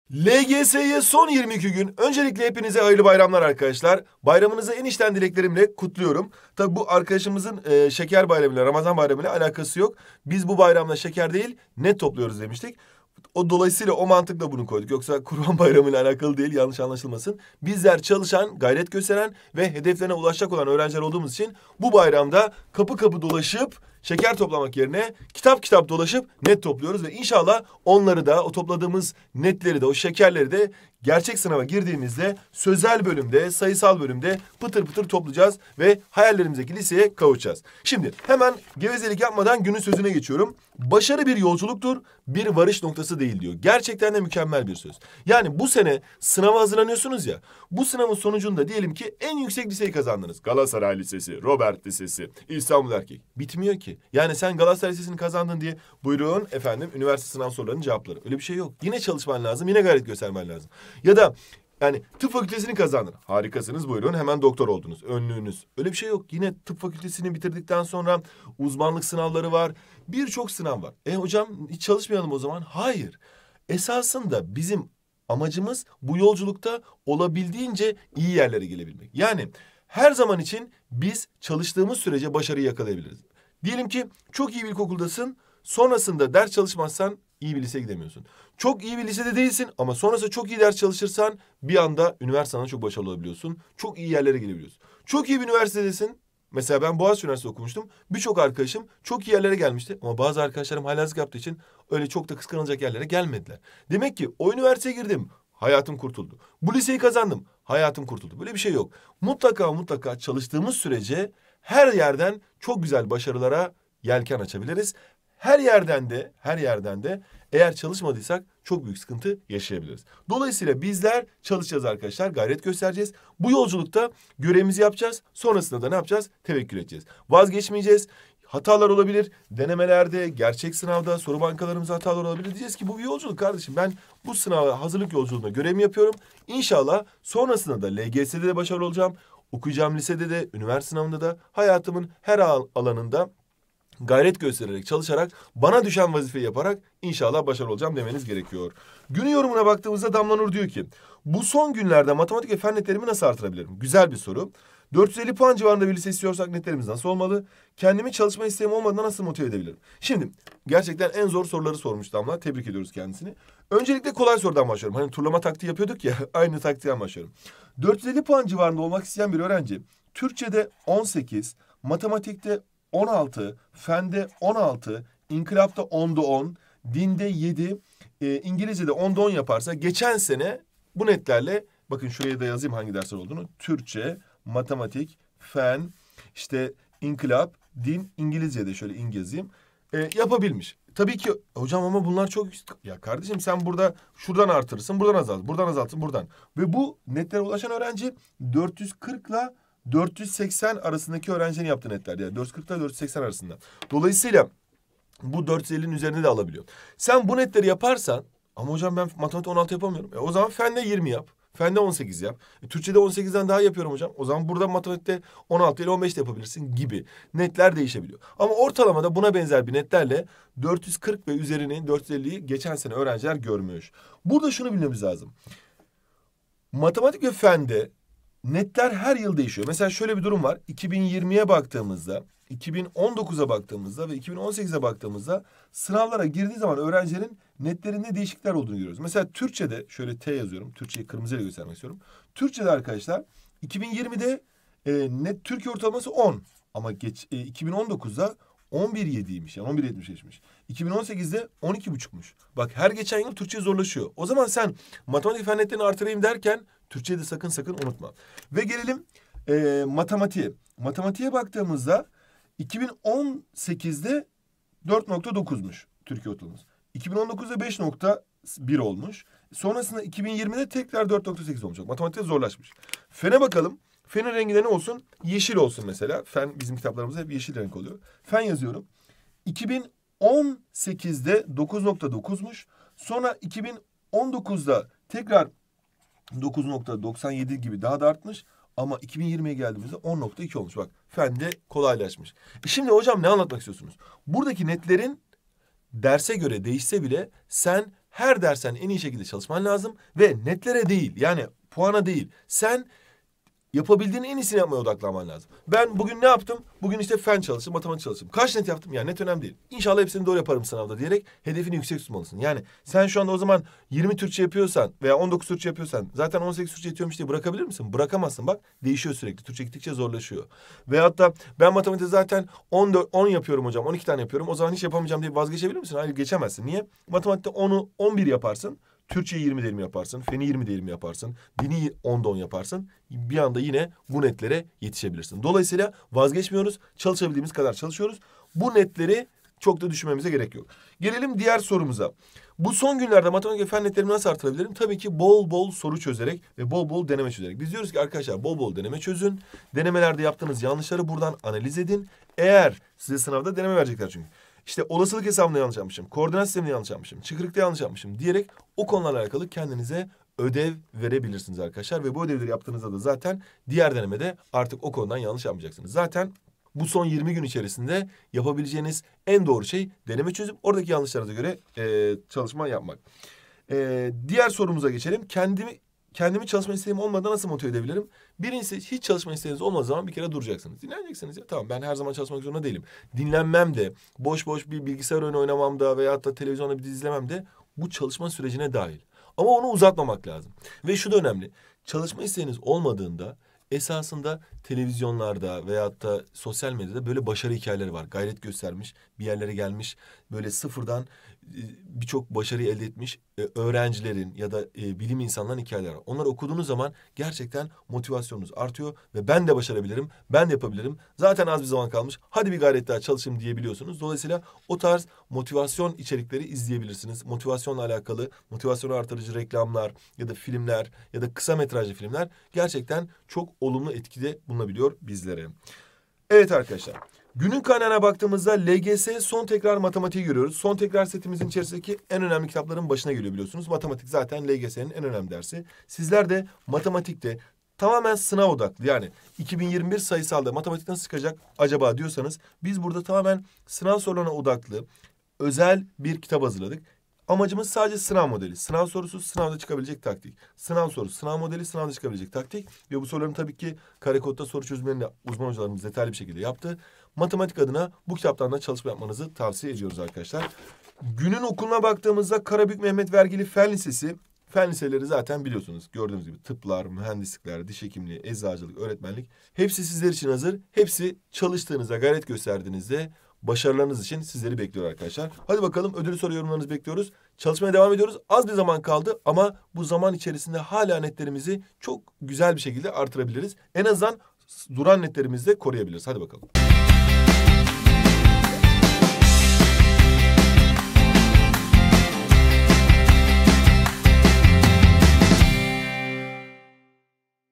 LGS'ye son 22 gün. Öncelikle hepinize hayırlı bayramlar arkadaşlar. Bayramınızı en içten dileklerimle kutluyorum. Tabii bu arkadaşımızın şeker bayramıyla, Ramazan bayramıyla alakası yok. Biz bu bayramda şeker değil, net topluyoruz demiştik. Dolayısıyla o mantıkla bunu koyduk. Yoksa Kurban Bayramı ile alakalı değil, yanlış anlaşılmasın. Bizler çalışan, gayret gösteren ve hedeflerine ulaşacak olan öğrenciler olduğumuz için bu bayramda kapı kapı dolaşıp şeker toplamak yerine kitap kitap dolaşıp net topluyoruz ve inşallah onları da, o topladığımız netleri de, o şekerleri de gerçek sınava girdiğimizde sözel bölümde, sayısal bölümde pıtır pıtır toplayacağız ve hayallerimizdeki liseye kavuşacağız. Şimdi hemen gevezelik yapmadan günün sözüne geçiyorum. Başarı bir yolculuktur, bir varış noktası değil diyor. Gerçekten de mükemmel bir söz. Yani bu sene sınava hazırlanıyorsunuz ya, bu sınavın sonucunda diyelim ki en yüksek liseyi kazandınız. Galatasaray Lisesi, Robert Lisesi, İstanbul Erkek. Bitmiyor ki. Yani sen Galatasaray Lisesi'ni kazandın diye buyurun efendim üniversite sınav sorularının cevapları. Öyle bir şey yok. Yine çalışman lazım, yine gayret göstermen lazım. Ya da yani tıp fakültesini kazandın. Harikasınız buyurun hemen doktor oldunuz. Önlüğünüz. Öyle bir şey yok. Yine tıp fakültesini bitirdikten sonra uzmanlık sınavları var. Birçok sınav var. Hocam hiç çalışmayalım o zaman. Hayır. Esasında bizim amacımız bu yolculukta olabildiğince iyi yerlere gelebilmek. Yani her zaman için biz çalıştığımız sürece başarıyı yakalayabiliriz. Diyelim ki çok iyi bir ilkokuldasın. Sonrasında ders çalışmazsan iyi bir liseye gidemiyorsun. Çok iyi bir lisede değilsin ama sonrasında çok iyi ders çalışırsan bir anda üniversiteden çok başarılı olabiliyorsun. Çok iyi yerlere gelebiliyorsun. Çok iyi bir üniversitedesin. Mesela ben Boğaziçi Üniversitesi okumuştum. Birçok arkadaşım çok iyi yerlere gelmişti. Ama bazı arkadaşlarım haylazlık yaptığı için öyle çok da kıskanılacak yerlere gelmediler. Demek ki o üniversiteye girdim. Hayatım kurtuldu. Bu liseyi kazandım. Hayatım kurtuldu. Böyle bir şey yok. Mutlaka çalıştığımız sürece her yerden çok güzel başarılara yelken açabiliriz. Her yerden de eğer çalışmadıysak çok büyük sıkıntı yaşayabiliriz. Dolayısıyla bizler çalışacağız arkadaşlar, gayret göstereceğiz. Bu yolculukta görevimizi yapacağız. Sonrasında da ne yapacağız? Tevekkül edeceğiz. Vazgeçmeyeceğiz. Hatalar olabilir. Denemelerde, gerçek sınavda, soru bankalarımızda hatalar olabilir. Diyeceğiz ki bu bir yolculuk kardeşim. Ben bu sınava hazırlık yolculuğunda görevimi yapıyorum. İnşallah sonrasında da LGS'de de başarılı olacağım. Okuyacağım lisede de, üniversite sınavında da, hayatımın her alanında gayret göstererek, çalışarak, bana düşen vazifeyi yaparak inşallah başarılı olacağım demeniz gerekiyor. Günün yorumuna baktığımızda Damla Nur diyor ki, bu son günlerde matematik ve fen netlerimi nasıl artırabilirim? Güzel bir soru. 450 puan civarında bir lise istiyorsak netlerimiz nasıl olmalı? Kendimi çalışma isteğim olmadığında nasıl motive edebilirim? Şimdi gerçekten en zor soruları sormuş Damla. Tebrik ediyoruz kendisini. Öncelikle kolay sorudan başlıyorum. Hani turlama taktiği yapıyorduk ya, aynı taktikten başlıyorum. 450 puan civarında olmak isteyen bir öğrenci, Türkçe'de 18, matematikte 16, fende 16, inkılapta 10'da 10, dinde 7, İngilizce'de 10'da 10 yaparsa geçen sene bu netlerle, bakın şuraya da yazayım hangi dersler olduğunu. Türkçe, matematik, fen, işte inkılap, din, İngilizce'de şöyle yazayım. Yapabilmiş. Tabii ki hocam ama bunlar çok... Ya kardeşim sen burada şuradan artırırsın, buradan azalt, buradan azaltın, buradan. Ve bu netlere ulaşan öğrenci 440 ile 480 arasındaki öğrencinin yaptığı netler. Yani 440 ile 480 arasında. Dolayısıyla bu 450'nin üzerinde de alabiliyor. Sen bu netleri yaparsan, ama hocam ben matematik 16 yapamıyorum. O zaman fende 20 yap. Fende 18 yap. Türkçe'de 18'den daha yapıyorum hocam. O zaman burada matematikte 16 ile 15 de yapabilirsin gibi. Netler değişebiliyor. Ama ortalamada buna benzer bir netlerle 440 ve üzerini 450'yi geçen sene öğrenciler görmüş. Burada şunu bilmemiz lazım. Matematik ve fende netler her yıl değişiyor. Mesela şöyle bir durum var. 2020'ye baktığımızda, 2019'a baktığımızda ve 2018'e baktığımızda sınavlara girdiği zaman öğrencilerin netlerinde değişiklikler olduğunu görüyoruz. Mesela Türkçe'de şöyle T yazıyorum. Türkçeyi kırmızıyla göstermek istiyorum. Türkçe'de arkadaşlar 2020'de net Türkiye ortalaması 10 ama 2019'da 11,7'ymiş yani 11,75'miş. 2018'de 12,5'muş. Bak her geçen yıl Türkçe zorlaşıyor. O zaman sen matematik fen netlerini artırayım derken Türkçeyi de sakın unutma. Ve gelelim matematiğe. Matematiğe baktığımızda 2018'de 4,9'muş Türkiye ortalaması. 2019'da 5,1 olmuş. Sonrasında 2020'de tekrar 4,8 olmuş. Matematikte zorlaşmış. Fene bakalım. Fenin rengi de ne olsun? Yeşil olsun mesela. Fen bizim kitaplarımızda hep yeşil renk oluyor. Fen yazıyorum. 2018'de 9,9'muş. Sonra 2019'da tekrar 9,97 gibi daha da artmış. Ama 2020'ye geldiğimizde 10,2 olmuş. Bak fen de kolaylaşmış. Şimdi hocam ne anlatmak istiyorsunuz? Buradaki netlerin derse göre değişse bile sen her dersten en iyi şekilde çalışman lazım ve netlere değil, yani puana değil. Sen yapabildiğin en iyisini yapmaya odaklanman lazım. Ben bugün ne yaptım? Bugün işte fen çalıştım, matematik çalıştım. Kaç net yaptım? Yani net önemli değil. İnşallah hepsini doğru yaparım sınavda diyerek hedefini yüksek tutmalısın. Yani sen şu anda o zaman 20 Türkçe yapıyorsan veya 19 Türkçe yapıyorsan zaten 18 Türkçe yetiyormuş diye bırakabilir misin? Bırakamazsın bak. Değişiyor sürekli. Türkçe gittikçe zorlaşıyor. Veyahut da ben matematikte zaten 10 yapıyorum hocam. 12 tane yapıyorum. O zaman hiç yapamayacağım diye vazgeçebilir misin? Hayır, geçemezsin. Niye? Matematikte 10'u 11 yaparsın. Türkçeyi 20'de 20 yaparsın. Feni 20'de 20 yaparsın. Dini 10'da 10 yaparsın. Bir anda yine bu netlere yetişebilirsin. Dolayısıyla vazgeçmiyoruz. Çalışabildiğimiz kadar çalışıyoruz. Bu netleri çok da düşünmemize gerek yok. Gelelim diğer sorumuza. Bu son günlerde matematik ve fen netlerimi nasıl artırabilirim? Tabii ki bol bol soru çözerek ve bol bol deneme çözerek. Biz diyoruz ki arkadaşlar bol bol deneme çözün. Denemelerde yaptığınız yanlışları buradan analiz edin. Eğer size sınavda deneme verecekler çünkü. İşte olasılık hesabında yanlış yapmışım, koordinat sisteminde yanlış yapmışım, çıkırıkta yanlış yapmışım diyerek o konularla alakalı kendinize ödev verebilirsiniz arkadaşlar. Ve bu ödevleri yaptığınızda da zaten diğer denemede artık o konudan yanlış yapmayacaksınız. Zaten bu son 20 gün içerisinde yapabileceğiniz en doğru şey deneme çözüp oradaki yanlışlarınıza göre çalışma yapmak. Diğer sorumuza geçelim. Kendimi çalışma isteğim olmadan nasıl motive edebilirim? Birincisi hiç çalışma isteğiniz olmadığı zaman bir kere duracaksınız. Dinleneceksiniz ya. Tamam, ben her zaman çalışmak zorunda değilim. Dinlenmem de, boş bir bilgisayar oyunu oynamam da veyahut da televizyonda bir dizi izlemem de bu çalışma sürecine dahil. Ama onu uzatmamak lazım. Ve şu da önemli. Çalışma isteğiniz olmadığında esasında televizyonlarda veyahut da sosyal medyada böyle başarı hikayeleri var. Gayret göstermiş, bir yerlere gelmiş, böyle sıfırdan birçok başarıyı elde etmiş öğrencilerin ya da bilim insanlarının hikayeleri var. Onları okuduğunuz zaman gerçekten motivasyonunuz artıyor ve ben de başarabilirim, ben de yapabilirim. Zaten az bir zaman kalmış, hadi bir gayret daha çalışayım diyebiliyorsunuz. Dolayısıyla o tarz motivasyon içerikleri izleyebilirsiniz. Motivasyonla alakalı, motivasyonu artırıcı reklamlar ya da filmler ya da kısa metrajlı filmler gerçekten çok olumlu etkide bulunabiliyor bizlere. Evet arkadaşlar. Günün kaynağına baktığımızda LGS son tekrar matematiği görüyoruz. Son tekrar setimizin içerisindeki en önemli kitapların başına geliyor biliyorsunuz. Matematik zaten LGS'nin en önemli dersi. Sizler de matematikte tamamen sınav odaklı, yani 2021 sayısalda matematik nasıl çıkacak acaba diyorsanız biz burada tamamen sınav sorularına odaklı özel bir kitap hazırladık. Amacımız sadece sınav modeli. Sınav sorusu, sınavda çıkabilecek taktik. Sınav sorusu, sınav modeli, sınavda çıkabilecek taktik. Ve bu soruların tabii ki kare kodda soru çözümlerini uzman hocalarımız detaylı bir şekilde yaptı. Matematik adına bu kitaptan da çalışma yapmanızı tavsiye ediyoruz arkadaşlar. Günün okuluna baktığımızda Karabük Mehmet Vergili Fen Lisesi. Fen liseleri zaten biliyorsunuz. Gördüğünüz gibi tıplar, mühendislikler, diş hekimliği, eczacılık, öğretmenlik. Hepsi sizler için hazır. Hepsi çalıştığınızda, gayret gösterdiğinizde başarılarınız için sizleri bekliyor arkadaşlar. Hadi bakalım, ödülü soru yorumlarınızı bekliyoruz. Çalışmaya devam ediyoruz. Az bir zaman kaldı ama bu zaman içerisinde hala netlerimizi çok güzel bir şekilde artırabiliriz. En azından duran netlerimizi de koruyabiliriz. Hadi bakalım.